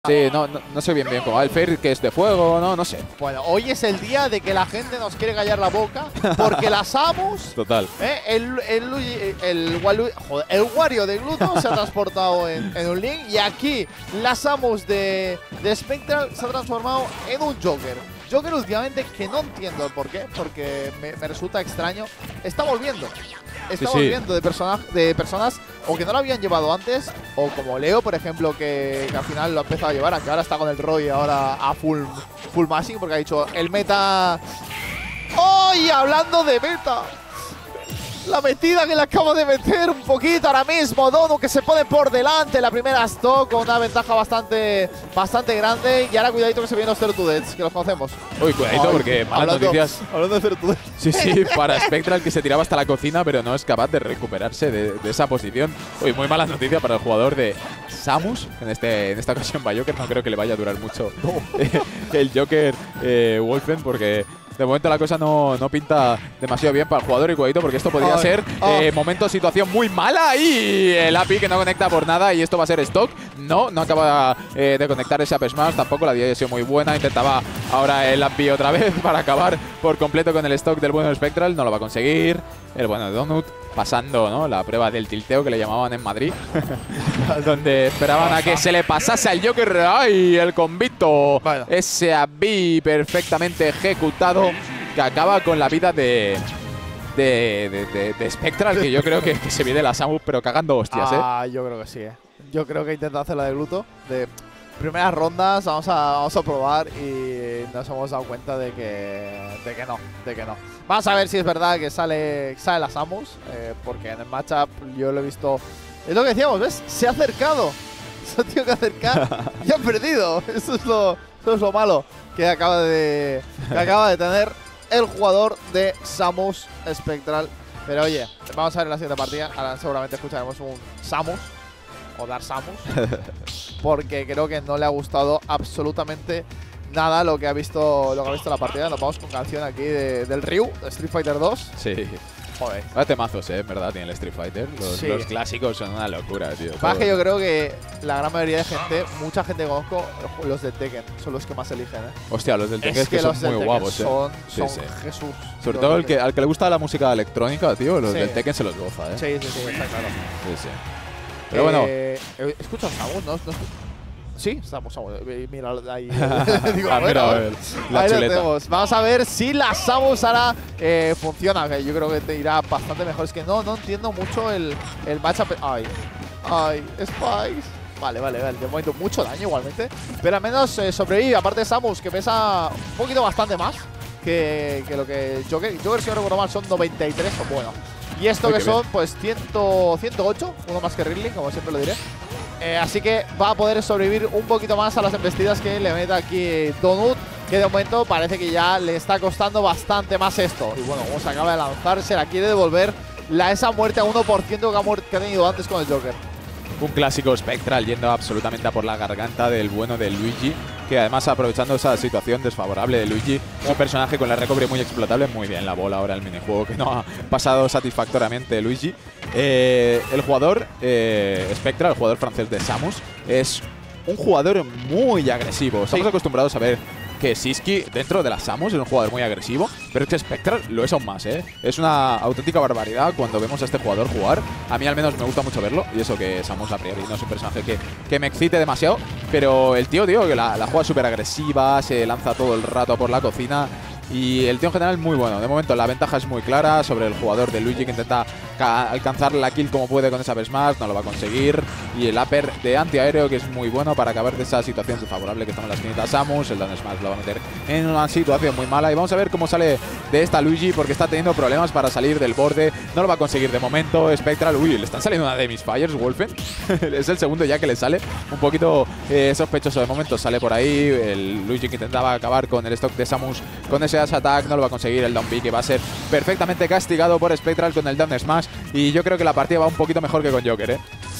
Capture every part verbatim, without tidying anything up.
Sí, no, no, no sé bien bien cómo va el Fair, que es de fuego, no, no sé. Bueno, hoy es el día de que la gente nos quiere callar la boca porque la Samus, Total. eh, el, el, el, el, Walu- joder, el Wario de Gluto se ha transportado en, en un Link y aquí la Samus de, de Spectral se ha transformado en un Joker. Joker últimamente que no entiendo el por qué, porque me, me resulta extraño. Está volviendo. Está Sí, sí. volviendo de, persona, de personas o que no lo habían llevado antes, o como Leo, por ejemplo, que, que al final lo ha empezado a llevar, aunque ahora está con el Roy ahora a full, full mashing, porque ha dicho el meta. ¡Oh! Y hablando de meta, la metida que le acabo de meter un poquito ahora mismo, Dono, que se pone por delante la primera stock con una ventaja bastante bastante grande. Y ahora cuidadito que se vienen los Zero to Deaths, que los conocemos. Uy, cuidadito, Ay, porque malas hablando, noticias. Hablando de Zero to Deaths. Sí, sí, para Spectral, que se tiraba hasta la cocina, pero no es capaz de recuperarse de, de esa posición. Uy, muy malas noticias para el jugador de Samus. En, este, en esta ocasión va Joker, no creo que le vaya a durar mucho el Joker eh, Wolfen, porque de momento la cosa no, no pinta demasiado bien para el jugador y cuidadito, porque esto podría Ay, ser ay. eh, momento, situación muy mala. Y el A P I que no conecta por nada, y esto va a ser stock. No, no acaba eh, de conectar ese Up Smash, tampoco la D I ha sido muy buena. Intentaba ahora el A P I otra vez para acabar por completo con el stock del bueno Spectral, no lo va a conseguir. El bueno de Donut pasando, ¿no?, la prueba del tilteo que le llamaban en Madrid, donde esperaban a que se le pasase al Joker. ¡Ay! El convito. Bueno. Ese A P I perfectamente ejecutado que acaba con la vida de de, de, de, de Spectral, que yo creo que, que se viene la Samus, pero cagando hostias, ¿eh? Ah, yo creo que sí, eh. Yo creo que intenta hacer la de Gluto. De primeras rondas, vamos a, vamos a probar y nos hemos dado cuenta de que, de que no, de que no. Vamos a ver si es verdad que sale, sale la Samus, eh, porque en el matchup yo lo he visto. Es lo que decíamos, ¿ves? Se ha acercado. Se ha tenido que acercar y ha perdido. Eso es lo, eso es lo malo que acaba de, que acaba de tener el jugador de Samus Spectral. Pero oye, vamos a ver en la siguiente partida. Ahora seguramente escucharemos un Samus o Dark Samus, porque creo que no le ha gustado absolutamente nada lo que ha visto lo que ha visto la partida. Nos vamos con canción aquí de, del Ryu, de Street Fighter dos. Sí. Joder. Vaya temazos, ¿eh? En verdad, tiene el Street Fighter. Los, Sí. los clásicos son una locura, tío. Más que yo creo que la gran mayoría de gente, mucha gente que conozco, los de Tekken son los que más eligen, ¿eh? Hostia, los del Tekken Es que, que son los del muy Tekken guapos, ¿eh? son, Sí, son sí. Jesús. Sobre Los todo del el que, al que le gusta la música electrónica, tío, los Sí. del Tekken se los goza, ¿eh? Tekken. Sí, sí, sí, está claro. Sí, sí. Pero bueno, Eh, ¿escuchas Samus? ¿No? ¿No? Sí, estamos, Samus. Eh, Mira, ahí. Digo, Ah, bueno, mira, a ver, la ahí lo chuleta. tenemos. Vamos a ver si la Samus ahora eh, funciona. Que yo creo que te irá bastante mejor. Es que no, no entiendo mucho el, el matchup. Ay, ay, Spice. Vale, vale, vale. De momento, mucho daño igualmente. Pero al menos eh, sobrevive. Aparte de Samus, que pesa un poquito bastante más que, que lo que Joker. Joker, si no recuerdo mal, son noventa y tres. O bueno. Y esto Uy, que qué son, bien. pues, cien, ciento ocho. Uno más que Ridley, como siempre lo diré. Eh, así que va a poder sobrevivir un poquito más a las embestidas que le mete aquí Donut, que de momento parece que ya le está costando bastante más esto. Y bueno, como se acaba de lanzar, se la quiere devolver la, esa muerte a uno por ciento que ha, muer- que ha tenido antes con el Joker. un clásico Spectral yendo absolutamente a por la garganta del bueno de Luigi, que además aprovechando esa situación desfavorable de Luigi, un personaje con la recovery muy explotable. Muy bien la bola ahora el minijuego, que no ha pasado satisfactoriamente Luigi. Eh, el jugador eh, Spectral, el jugador francés de Samus, es un jugador muy agresivo. Estamos Sí. acostumbrados a ver que Siski dentro de la Samus es un jugador muy agresivo, pero es que Spectral lo es aún más, ¿eh? Es una auténtica barbaridad cuando vemos a este jugador jugar. A mí al menos me gusta mucho verlo, y eso que Samus a priori no es un personaje que, que me excite demasiado, pero el tío, tío, que la, la juega súper agresiva, se lanza todo el rato por la cocina. Y el tío en general muy bueno. De momento la ventaja es muy clara sobre el jugador de Luigi, que intenta alcanzar la kill como puede con esa Smash, no lo va a conseguir. Y el upper de antiaéreo, que es muy bueno para acabar de esa situación desfavorable que estamos en la esquinita Samus. El down smash lo va a meter en una situación muy mala. Y vamos a ver cómo sale de esta Luigi, porque está teniendo problemas para salir del borde. No lo va a conseguir de momento. Spectral, uy, le están saliendo una de mis fires, Wolfen. Es el segundo ya que le sale. Un poquito eh, sospechoso de momento. Sale por ahí. El Luigi que intentaba acabar con el stock de Samus con ese Dash Attack, no lo va a conseguir. El down B, que va a ser perfectamente castigado por Spectral con el down smash. Y yo creo que la partida va un poquito mejor que con Joker, ¿eh?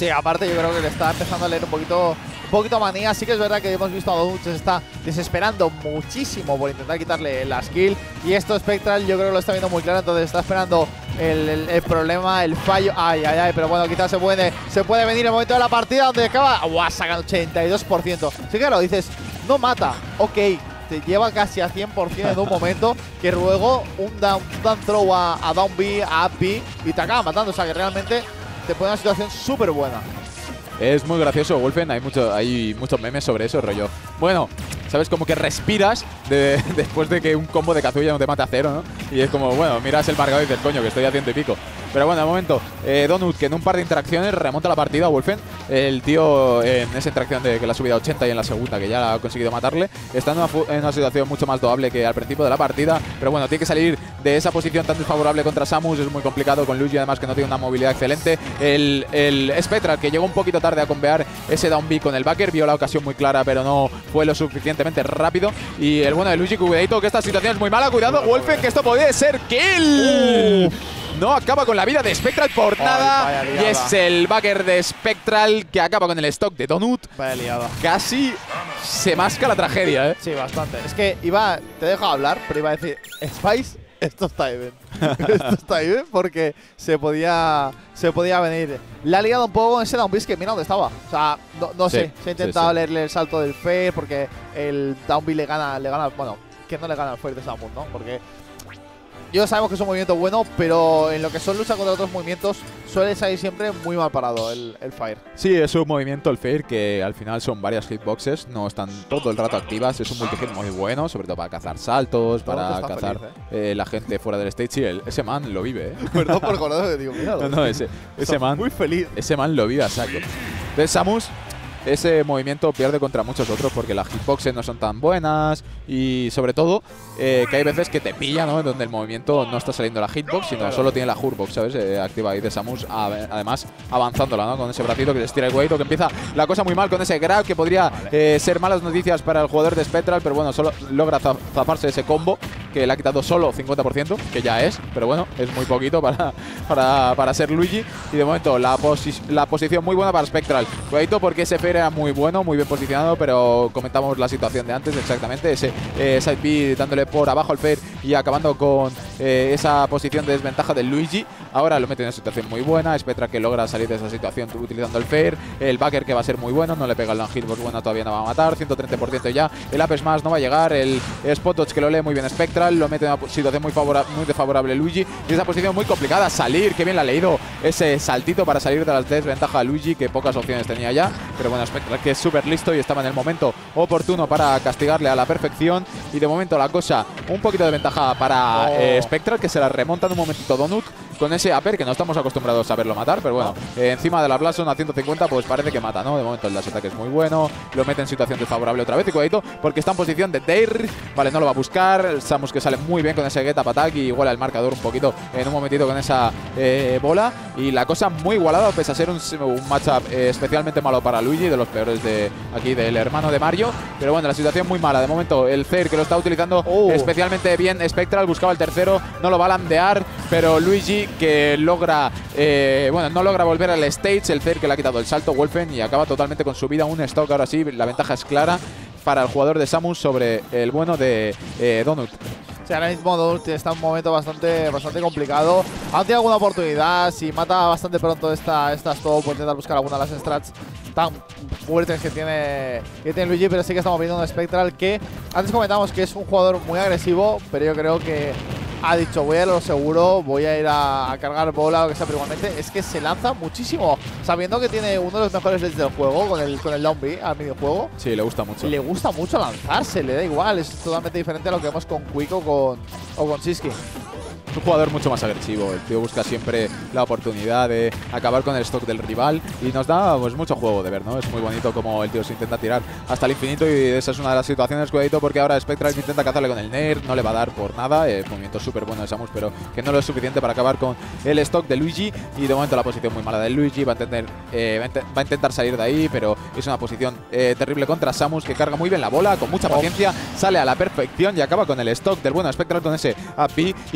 Sí, aparte yo creo que le está empezando a leer un poquito, un poquito manía. Sí que es verdad que hemos visto a Donut se está desesperando muchísimo por intentar quitarle la skill. Y esto Spectral yo creo que lo está viendo muy claro, entonces está esperando el, el, el problema, el fallo. Ay, ay, ay, pero bueno, quizás se puede, se puede venir el momento de la partida donde acaba. ¡Guau! Sacan ochenta y dos por ciento. Sí, claro, dices, no mata, ok. Te lleva casi a cien por cien en un momento, que luego un down, down throw a, a down B, a up B y te acaba matando. O sea que realmente te pone una situación súper buena. Es muy gracioso, Wolfen. Hay, mucho, hay muchos memes sobre eso, rollo. Bueno, ¿sabes? Como que respiras de, después de que un combo de Kazuya no te mate a cero, ¿no? Y es como, bueno, miras el marcador y dices, coño, que estoy a ciento y pico. Pero bueno, de momento, eh, Donut, que en un par de interacciones remonta la partida a Wolfen. El tío, en esa interacción de que la ha subido a ochenta y en la segunda, que ya ha conseguido matarle, está en una, en una situación mucho más doable que al principio de la partida. Pero bueno, tiene que salir de esa posición tan desfavorable contra Samus. Es muy complicado con Luigi, además que no tiene una movilidad excelente. El, el Spectral, que llegó un poquito tarde a convear ese down B con el backer, vio la ocasión muy clara, pero no fue lo suficientemente rápido. Y el bueno de Luigi, cuidadito, que esta situación es muy mala. Cuidado, Wolfen, que esto puede ser kill. Uh. No acaba con la vida de Spectral por Ay, nada. Y es el backer de Spectral que acaba con el stock de Donut. Vaya liada. Casi se masca la tragedia, ¿eh? Sí, bastante. Es que iba, te he dejado hablar, pero iba a decir, Spice, esto está bien. Esto está bien porque se podía, se podía venir. Le ha liado un poco con ese down B que mira dónde estaba. O sea, no, no Sí, sé. Se ha intentado sí, sí. leerle el salto del Fair porque el down B le gana, le gana, bueno, que no le gana al Fair de Samus, ¿no? Porque yo sabemos que es un movimiento bueno, pero en lo que son lucha contra otros movimientos suele salir siempre muy mal parado el, el Fire. Sí, es un movimiento, el Fair, que al final son varias hitboxes, no están todo el rato activas. Es un multihit muy bueno, sobre todo para cazar saltos, Todo para está cazar feliz, eh, la gente fuera del stage. Sí, el, ese man lo vive, ¿eh? Perdón por acordarme, digo, mira. No, no, ese, ese man, muy feliz. ese man lo vive a saco. Entonces, Samus, ese movimiento pierde contra muchos otros porque las hitboxes no son tan buenas y sobre todo eh, que hay veces que te pilla, ¿no? Donde el movimiento no está saliendo la hitbox, sino Claro. solo tiene la hurtbox, ¿sabes? Eh, activa ahí de Samus, a- además avanzándola, ¿no? Con ese bracito que le estira el huevito, que empieza la cosa muy mal con ese grab, que podría eh, ser malas noticias para el jugador de Spectral, pero bueno, solo logra za- zafarse ese combo que le ha quitado solo cincuenta por ciento, que ya es, pero bueno, es muy poquito para, para, para ser Luigi. Y de momento la, posi la posición muy buena para Spectral. Cuidadito porque ese Fair era muy bueno, muy bien posicionado, pero comentamos la situación de antes exactamente. Ese eh, side B dándole por abajo al Fair y acabando con eh, esa posición de desventaja del Luigi. Ahora lo mete en una situación muy buena. Spectral que logra salir de esa situación utilizando el Fair. El backer que va a ser muy bueno, no le pega el down hitbox bueno, todavía no va a matar. ciento treinta por ciento ya. El up smash no va a llegar. El spot dodge que lo lee muy bien Spectral, lo mete en una situación muy, favora muy desfavorable Luigi. Y esa posición muy complicada. Salir, que bien la ha leído ese saltito para salir de la desventaja a Luigi, que pocas opciones tenía ya. Pero bueno, Spectral que es súper listo y estaba en el momento oportuno para castigarle a la perfección. Y de momento la cosa un poquito de ventaja para Oh. eh, Spectral, que se la remonta en un momentito Donut con ese upper que no estamos acostumbrados a verlo matar, pero bueno, eh, encima de la Blason a ciento cincuenta pues parece que mata, ¿no? De momento el dash attack es muy bueno, lo mete en situación desfavorable otra vez y cuidadito porque está en posición de Dare, vale, no lo va a buscar, el Samus que sale muy bien con ese get up attack y iguala el marcador un poquito en un momentito con esa eh, bola y la cosa muy igualada pese a ser un, un matchup eh, especialmente malo para Luigi, de los peores de aquí del hermano de Mario, pero bueno, la situación muy mala, de momento el Fair que lo está utilizando Oh. especialmente bien Spectral, buscaba el tercero, no lo va a landear, pero Luigi que logra, eh, bueno, no logra volver al stage, el Fair que le ha quitado el salto, Wolfen, y acaba totalmente con su vida, un stock, ahora sí, la ventaja es clara para el jugador de Samus sobre el bueno de eh, Donut. O sea, ahora mismo Donut está en un momento bastante, bastante complicado. Aún tiene alguna oportunidad. Si mata bastante pronto esta, estas todo, puede intentar buscar alguna de las strats tan fuertes que tiene, que tiene Luigi. Pero sí que estamos viendo un Spectral que antes comentamos que es un jugador muy agresivo, pero yo creo que ha dicho voy a ir a lo seguro, voy a ir a, a cargar bola o que sea, pero igualmente es que se lanza muchísimo, sabiendo que tiene uno de los mejores leads del juego con el, con el down B al videojuego. Sí, le gusta mucho. Le gusta mucho lanzarse, le da igual, es totalmente diferente a lo que vemos con Quick o con, o con Siski. Es un jugador mucho más agresivo, el tío busca siempre la oportunidad de acabar con el stock del rival y nos da pues mucho juego de ver, ¿no? Es muy bonito como el tío se intenta tirar hasta el infinito y esa es una de las situaciones, cuidadito, porque ahora Spectral intenta cazarle con el Nair, no le va a dar por nada, eh, movimiento súper bueno de Samus, pero que no lo es suficiente para acabar con el stock de Luigi y de momento la posición muy mala de Luigi, va a, entender, eh, va, a int va a intentar salir de ahí, pero es una posición eh, terrible contra Samus, que carga muy bien la bola, con mucha paciencia, sale a la perfección y acaba con el stock del bueno Spectral con ese A P, igualando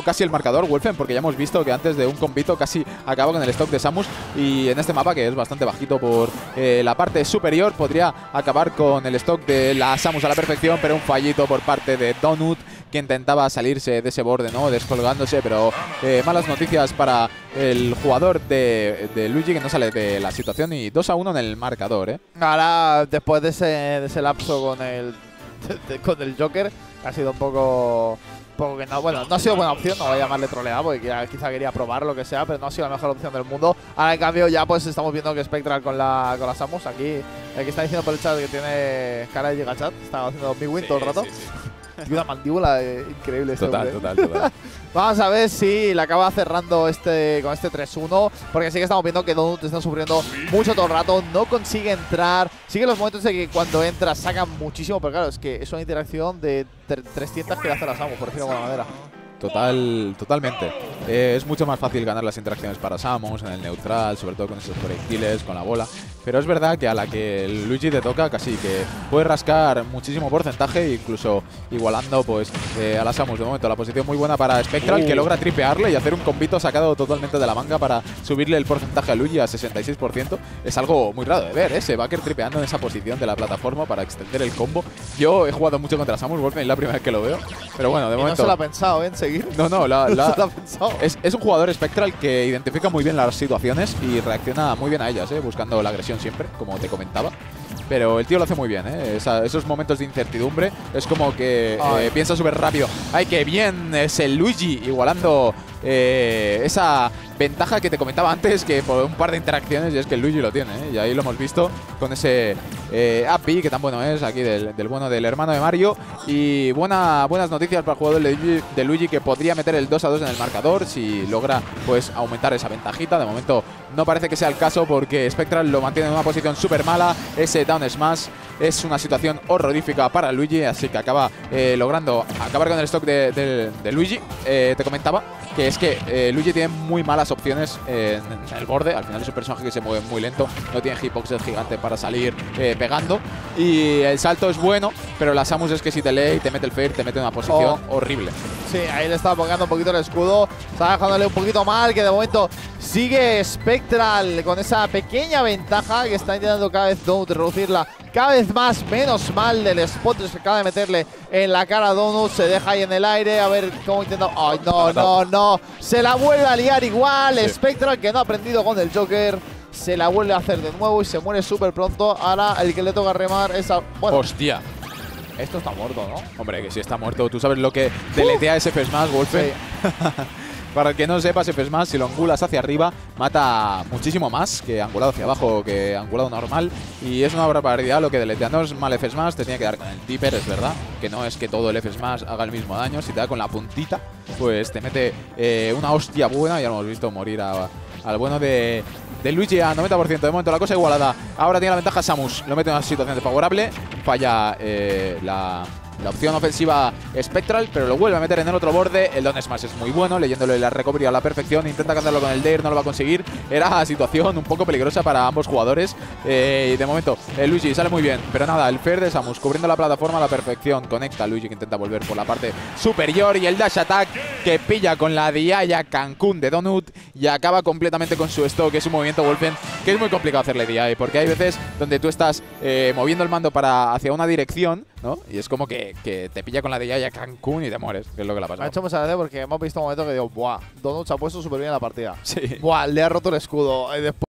casi el marcador, Wolfen, porque ya hemos visto que antes de un combito casi acaba con el stock de Samus. Y en este mapa, que es bastante bajito por eh, la parte superior, podría acabar con el stock de la Samus a la perfección, pero un fallito por parte de Donut, que intentaba salirse de ese borde, ¿no? Descolgándose, pero eh, malas noticias para el jugador de, de Luigi, que no sale de la situación, y dos a uno en el marcador, ¿eh? Ahora, después de ese, de ese lapso con el, de, de, con el Joker, ha sido un poco... poco que no, bueno, no ha sido buena opción, no voy a llamarle troleada, porque ya, quizá quería probar lo que sea, pero no ha sido la mejor opción del mundo. Ahora, en cambio, ya pues estamos viendo que Spectral con la, con la Samus, aquí, aquí está diciendo por el chat que tiene cara de Gigachat, está haciendo mi win sí, todo el rato. Sí, sí. Y una mandíbula eh, increíble este Total, hombre. total, total. Vamos a ver si le acaba cerrando este con este tres uno, porque sí que estamos viendo que Donut está sufriendo mucho todo el rato, no consigue entrar. Sí que los momentos de que cuando entra sacan muchísimo, pero claro, es que es una interacción de trescientas que le hace la Samus, por decirlo de alguna manera. Total, totalmente. Eh, es mucho más fácil ganar las interacciones para Samus en el neutral, sobre todo con esos proyectiles, con la bola. Pero es verdad que a la que el Luigi te toca, casi que puede rascar muchísimo porcentaje, incluso igualando pues eh, a la Samus. De momento la posición muy buena para Spectral, uh. que logra tripearle y hacer un combito sacado totalmente de la manga para subirle el porcentaje a Luigi a sesenta y seis por ciento. Es algo muy raro de ver, ¿eh? Ese Backer tripeando en esa posición de la plataforma para extender el combo. Yo he jugado mucho contra Samus Wolfen, es la primera vez que lo veo. Pero bueno, de y momento... no se lo ha pensado, ¿eh? En seguir. No, no, la, la, no se lo ha pensado. Es, es un jugador Spectral que identifica muy bien las situaciones y reacciona muy bien a ellas, ¿eh? Buscando la agresión siempre, como te comentaba. Pero el tío lo hace muy bien, ¿eh? Esa, esos momentos de incertidumbre es como que eh, piensa súper rápido. ¡Ay, qué bien! Es el Luigi igualando eh, esa ventaja que te comentaba antes, que por un par de interacciones, y es que el Luigi lo tiene, ¿eh? Y ahí lo hemos visto con ese eh, up B, que tan bueno es, aquí del, del bueno del hermano de Mario. Y buena, buenas noticias para el jugador de Luigi, de Luigi, que podría meter el dos a dos en el marcador si logra pues aumentar esa ventajita. De momento no parece que sea el caso, porque Spectral lo mantiene en una posición súper mala. Ese down smash es una situación horrorífica para Luigi, así que acaba eh, logrando acabar con el stock de, de, de Luigi. Eh, te comentaba que es que eh, Luigi tiene muy malas opciones eh, en, en el borde. Al final es un personaje que se mueve muy lento, no tiene hitboxes gigantes para salir eh, pegando, y el salto es bueno, pero la Samus es que si te lee y te mete el fair, te mete en una posición oh. horrible. Sí, ahí le estaba pegando un poquito el escudo, está dejándole un poquito mal, que de momento sigue Spectral con esa pequeña ventaja que está intentando cada vez Donut reducirla cada vez más. Menos mal del spot que acaba de meterle en la cara a Donut, se deja ahí en el aire, a ver cómo intenta… ¡Ay, no, no, no! Se la vuelve a liar igual, sí. Spectral, que no ha aprendido con el Joker, se la vuelve a hacer de nuevo y se muere súper pronto. Ahora el que le toca remar es a… Bueno, ¡hostia! Esto está muerto, ¿no? Hombre, que sí está muerto. Tú sabes lo que deletea ese F Smash, Wolfen. Sí. Para el que no sepa, ese F Smash, si lo angulas hacia arriba, mata muchísimo más que angulado hacia abajo, que angulado normal. Y es una barbaridad lo que deletea. No es mal F Smash, te tiene que dar con el Dipper, es verdad. Que no es que todo el F Smash haga el mismo daño. Si te da con la puntita, pues te mete eh, una hostia buena. Ya lo hemos visto morir a, al bueno de… de Luigi a noventa por ciento. De momento la cosa igualada. Ahora tiene la ventaja Samus. Lo mete en una situación desfavorable. Falla eh, la, la opción ofensiva Spectral, pero lo vuelve a meter en el otro borde. El down smash es muy bueno, leyéndole la recovery a la perfección. Intenta cantarlo con el Dare, no lo va a conseguir. Era situación un poco peligrosa para ambos jugadores. Eh, y de momento el Luigi sale muy bien, pero nada, el fair de Samus cubriendo la plataforma a la perfección. Conecta a Luigi, que intenta volver por la parte superior, y el dash attack que pilla con la diaya Cancún de Donut y acaba completamente con su stock. Es un movimiento Wolfen que es muy complicado hacerle D I, porque hay veces donde tú estás eh, moviendo el mando para hacia una dirección, ¿no? Y es como que, que te pilla con la diaya Cancún y te mueres, que es lo que le ha pasado. Me ha hecho mucha gracia porque hemos visto un momento que digo, buah, Donut se ha puesto súper bien en la partida. Sí. Buah, le ha roto el escudo. Y después